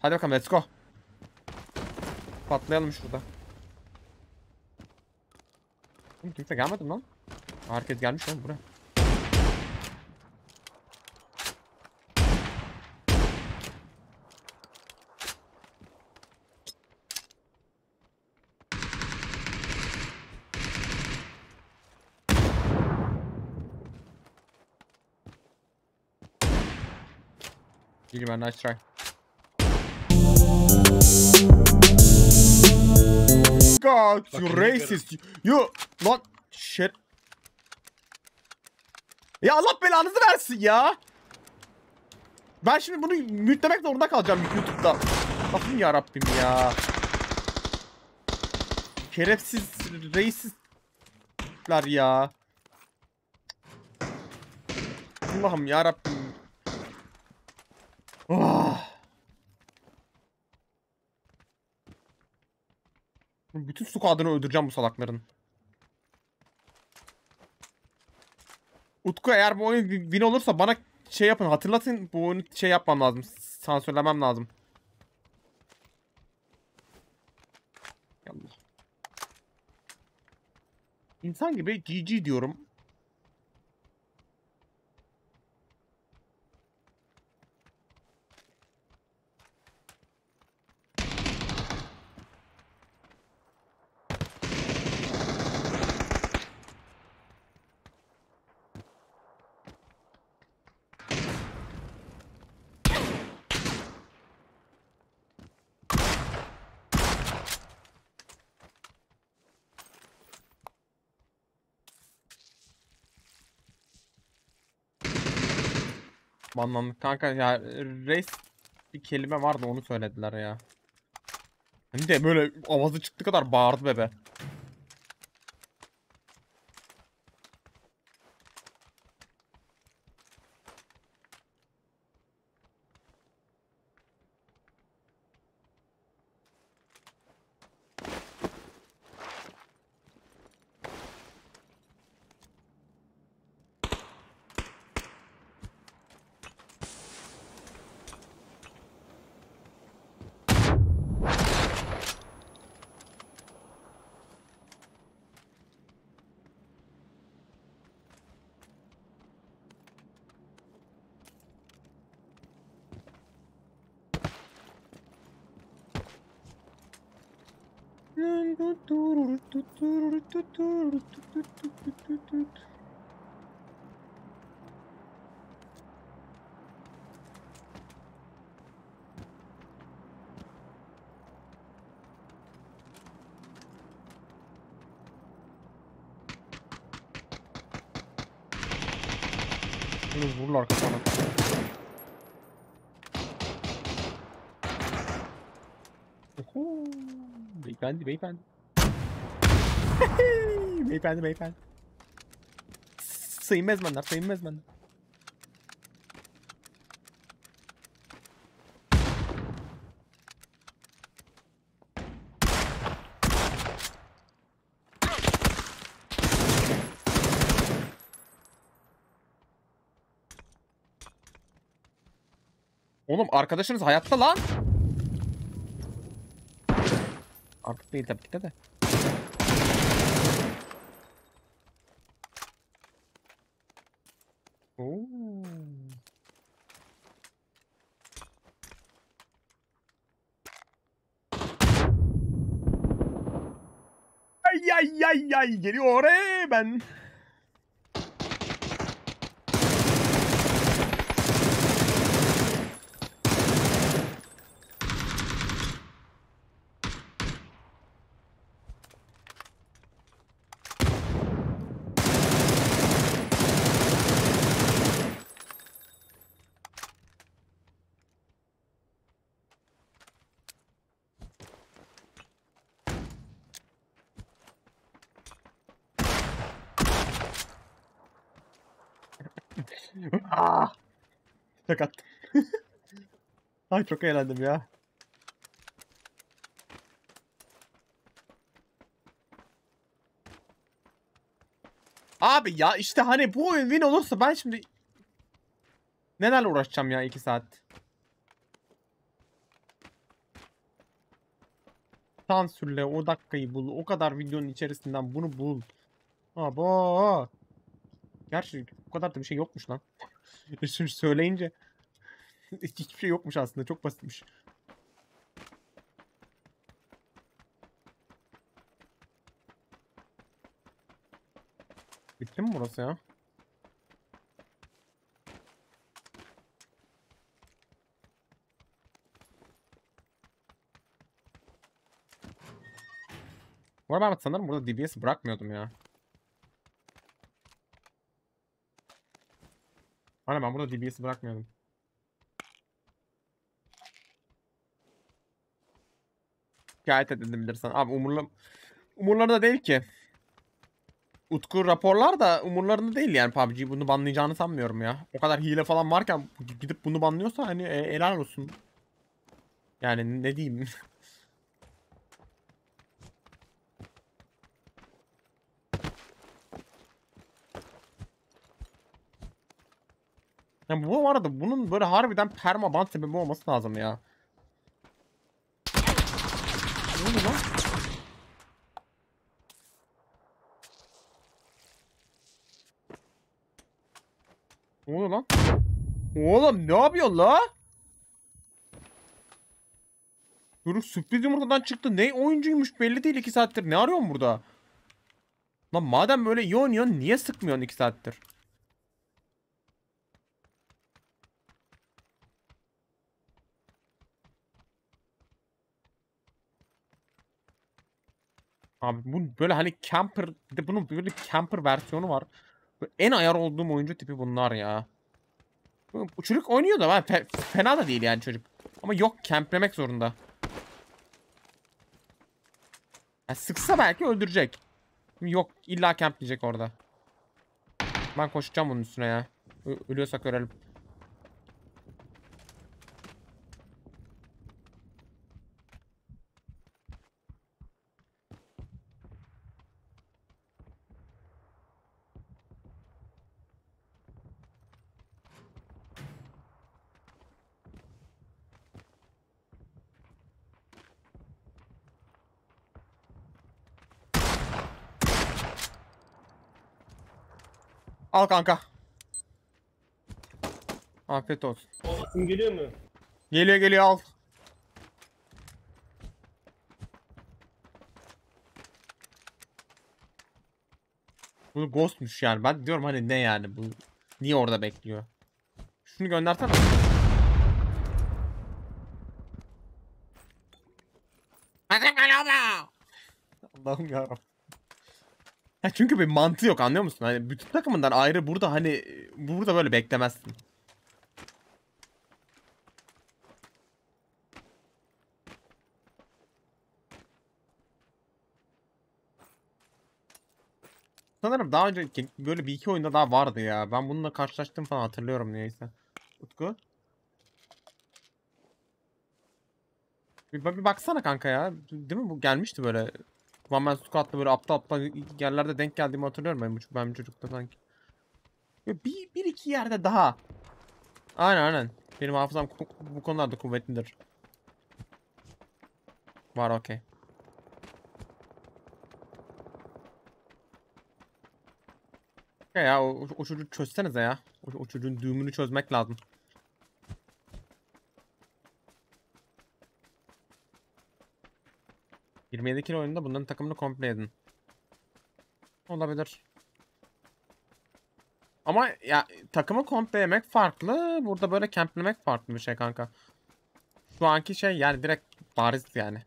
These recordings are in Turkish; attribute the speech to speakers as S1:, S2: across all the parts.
S1: Hadi bakalım, let's go. Patlayalım şurada. Kimse gelmedi mi lan? Herkes gelmiş oğlum buraya. İyi ben, nice try. God, you racist. You lan shit. Ya Allah belanızı versin ya. Ben şimdi bunu mütlemek zorunda kalacağım YouTube'da. Allah'ım ya Rabbim ya. Şerefsiz racistler ya. Allah'ım ya Rabbim. Oh. Bütün squad'ını öldüreceğim bu salakların. Utku, eğer bu oyun win olursa bana şey yapın, hatırlatın, bu oyunu şey yapmam lazım. Sansürlemem lazım. Allah. İnsan gibi GG diyorum. Banlandık kanka ya, race bir kelime vardı, onu söylediler ya. Hem de böyle avazı çıktı kadar bağırdı bebe. Vururlar kafana. Oho, beyefendi beyefendi. Beyefendi beyefendi. Sayın mezmenler, sayın mezmenler. Oğlum arkadaşınız hayatta lan. Artık değil tabii ki de. Oo. Ay ay ay ay, geliyor oraya ben. Ah! Tek attım. Ay çok eğlendim ya. Abi ya işte hani bu oyun win olursa ben şimdi nelerle uğraşacağım ya 2 saat. sansürle o dakikayı bul. O kadar videonun içerisinden bunu bul. Abo. Gerçi o kadar da bir şey yokmuş lan. Şimdi söyleyince hiçbir şey yokmuş aslında. Çok basitmiş. Bitti mi burası ya? Bu arada ben sanırım burada DBS bırakmıyordum ya. Hani ben burada DBS'i bırakmıyordum. Şikayet edebilirsin. Abi umurlarında değil ki. Utku raporlar da umurlarında değil yani PUBG bunu banlayacağını sanmıyorum ya. O kadar hile falan varken gidip bunu banlıyorsa hani helal olsun. Yani ne diyeyim. Ya bu arada bunun böyle harbiden permaban sebebi olması lazım ya. Ne oluyor lan? Ne oluyor lan? Oğlum ne yapıyorsun la? Çocuk sürpriz yumurtadan çıktı. Ne oyuncuymuş belli değil 2 saattir. Ne arıyorsun burada? Lan madem böyle iyi oynuyorsun niye sıkmıyorsun 2 saattir? Abi bu böyle hani camper bir de bunun böyle camper versiyonu var. Böyle en ayar olduğum oyuncu tipi bunlar ya. Bu çocuk oynuyor da fena da değil yani çocuk. Ama yok camplemek zorunda. Yani sıksa belki öldürecek. Yok illa campleyecek orada. Ben koşacağım bunun üstüne ya. Ölüyorsak ölelim. Al kanka. Afiyet olsun.
S2: Sesim geliyor mu?
S1: Geliyor geliyor al. Bu ghostmuş yani. Ben diyorum hani ne yani bu. Niye orada bekliyor? Şunu göndersene. Allah'ım yarabbim. Ya çünkü bir mantığı yok anlıyor musun? Hani bütün takımından ayrı burada hani burada böyle beklemezsin. Sanırım daha önce böyle bir iki oyunda daha vardı ya. Ben bununla karşılaştım falan hatırlıyorum niyeyse. Utku. Bir baksana kanka ya. Değil mi bu gelmişti böyle. One Man Squad'da böyle aptal aptal yerlerde denk geldiğimi hatırlıyorum ben bu çocukta sanki. Bir iki yerde daha. Aynen aynen. Benim hafızam bu konularda kuvvetlidir. Var okey. Ya o çocuğu çözsenize ya. O çocuğun düğümünü çözmek lazım. 27 kilo oyununda bunların takımını komple edin. Olabilir. Ama ya takımı komple yemek farklı. Burada böyle kemplemek farklı bir şey kanka. Şu anki şey yani direkt bariz yani.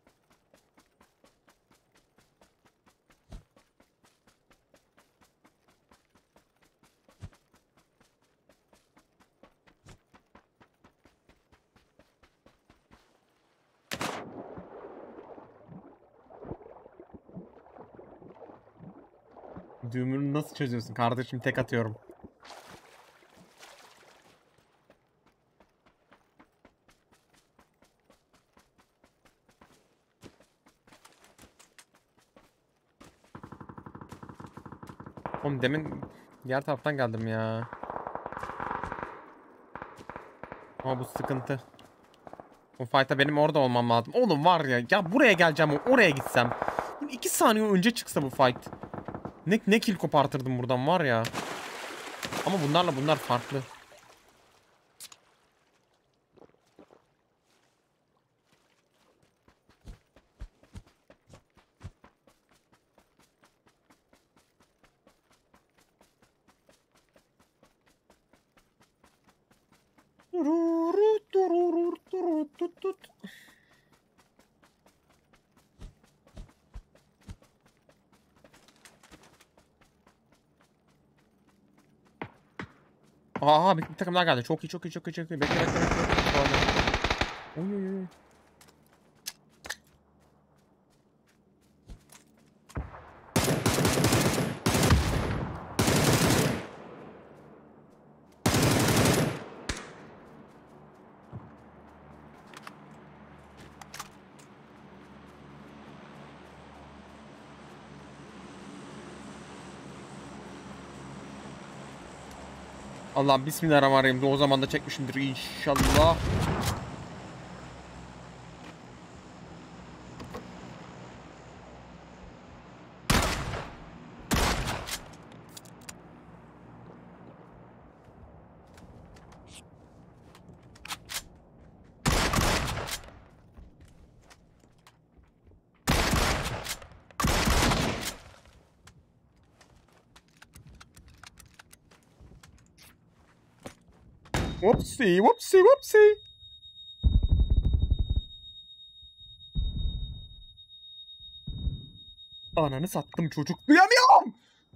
S1: Düğümünü nasıl çözüyorsun kardeşim tek atıyorum. Oğlum demin diğer taraftan geldim ya. Ama bu sıkıntı. O fight'a benim orada olmam lazım. Oğlum var ya, ya buraya geleceğim, oraya gitsem. 2 saniye önce çıksa bu fight. Ne kill kopartırdım buradan var ya. Ama bunlarla bunlar farklı. Aa, bir takım daha geldi. Çok iyi, çok iyi, çok iyi, çok iyi. Bekle, bekle, bekle. Oy, oy, oy. Allah, bismillahirrahmanirrahim. O zaman da çekmişimdir inşallah. Whoopsie, whoopsie, whoopsie. Ananı sattım çocuk. Duyamıyorum.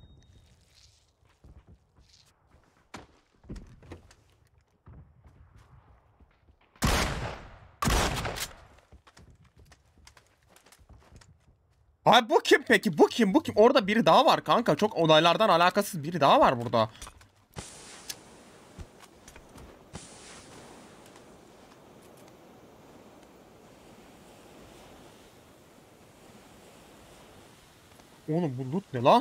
S1: Abi bu kim peki? Bu kim? Bu kim? Orada biri daha var kanka. Çok olaylardan alakasız biri daha var burada. Oğlum bu loot ne lan?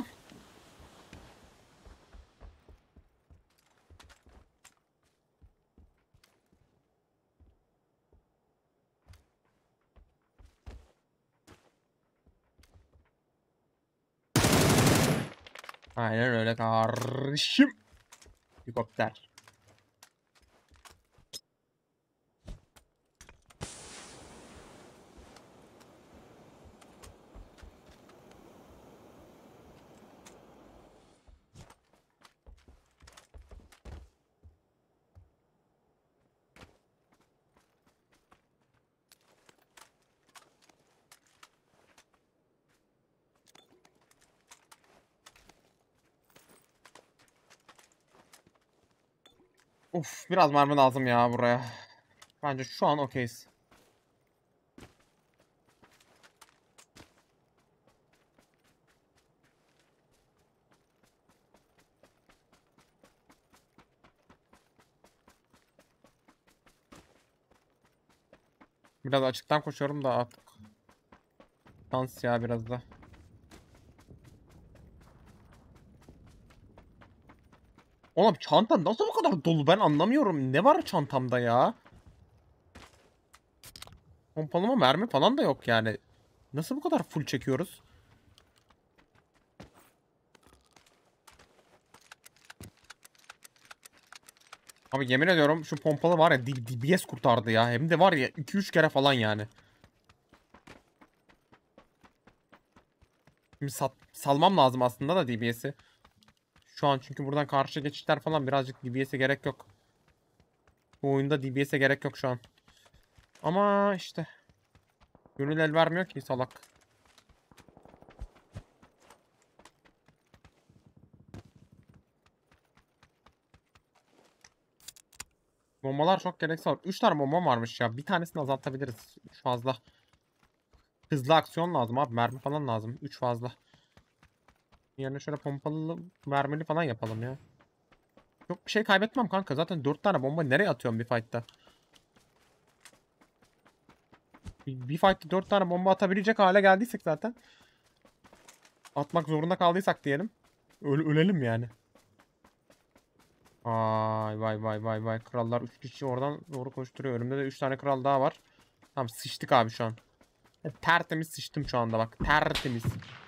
S1: Aynen öyle kardeşim. Helikopter. Of, biraz mermi lazım ya buraya. Bence şu an okeyiz. Biraz açıktan koşuyorum da artık. Dans ya biraz da. Oğlum çanta nasıl bu kadar dolu, ben anlamıyorum. Ne var çantamda ya? Pompalama mermi falan da yok yani. Nasıl bu kadar full çekiyoruz? Abi yemin ediyorum şu pompalı var ya, DBS kurtardı ya. Hem de var ya 2-3 kere falan yani. Şimdi salmam lazım aslında da DBS'i. Şu an çünkü buradan karşı geçişler falan birazcık DBS'e gerek yok. Bu oyunda DBS'e gerek yok şu an. Ama işte gönül el vermiyor ki salak. Bombalar çok gereksiz. 3 tane bomba varmış ya. Bir tanesini azaltabiliriz. 3 fazla. Hızlı aksiyon lazım abi. Mermi falan lazım. 3 fazla. Yerine şöyle pompalı mermili falan yapalım ya. Yok bir şey kaybetmem kanka. Zaten 4 tane bomba nereye atıyorum bir fight'ta? Bir fight'ta 4 tane bomba atabilecek hale geldiysek zaten. Atmak zorunda kaldıysak diyelim. Ölelim yani. Vay vay vay vay vay. Krallar 3 kişi oradan doğru koşturuyor. Önümde de 3 tane kral daha var. Tamam sıçtık abi şu an. Tertemiz sıçtım şu anda bak. Tertemiz.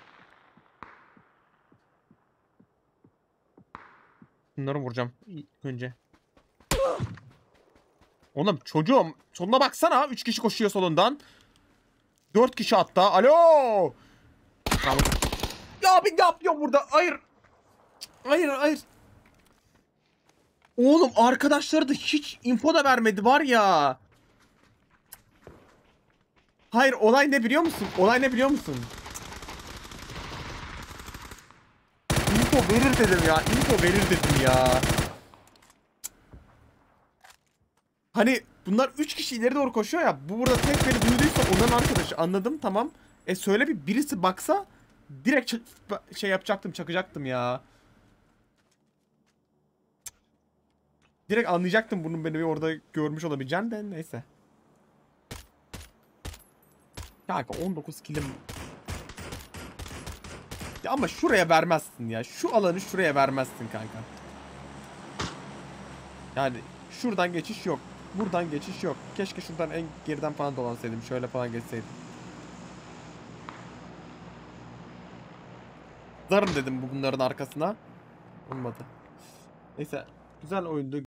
S1: Bunları vuracağım ilk önce. Oğlum çocuğum soluna baksana. 3 kişi koşuyor solundan. 4 kişi hatta. Alo. Tamam. Ya abi ne yapıyor burada? Hayır. Hayır hayır. Oğlum arkadaşları da hiç info da vermedi var ya. Hayır olay ne biliyor musun? Olay ne biliyor musun? Info verir dedim ya. Info verir dedim ya. Hani bunlar 3 kişi ileri doğru koşuyor ya. Bu burada tek beni duyduysa onların arkadaşı. Anladım tamam. Söyle bir birisi baksa direkt şey yapacaktım, çakacaktım ya. Direkt anlayacaktım bunun beni orada görmüş olabileceğini de neyse. Kanka 19 kilim. Ya ama şuraya vermezsin ya. Şu alanı şuraya vermezsin kanka. Yani şuradan geçiş yok. Buradan geçiş yok. Keşke şuradan en geriden falan dolansaydım. Şöyle falan geçseydim. Zarım dedim bunların arkasına. Olmadı. Neyse. Güzel oyundu.